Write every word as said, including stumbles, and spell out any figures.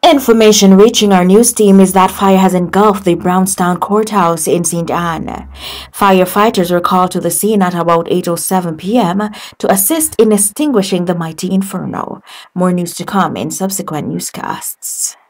Information reaching our news team is that fire has engulfed the Brownstown Courthouse in Saint Anne. Firefighters were called to the scene at about eight oh seven p m to assist in extinguishing the mighty inferno. More news to come in subsequent newscasts.